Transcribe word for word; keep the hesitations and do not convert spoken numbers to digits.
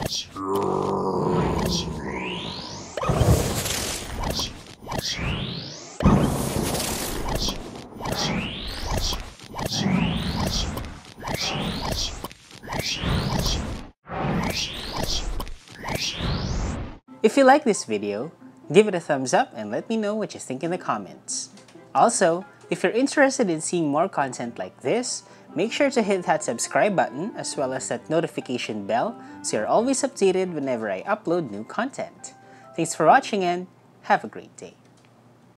If you like this video, give it a thumbs up and let me know what you think in the comments. Also, if you're interested in seeing more content like this, make sure to hit that subscribe button as well as that notification bell so you're always updated whenever I upload new content. Thanks for watching and have a great day.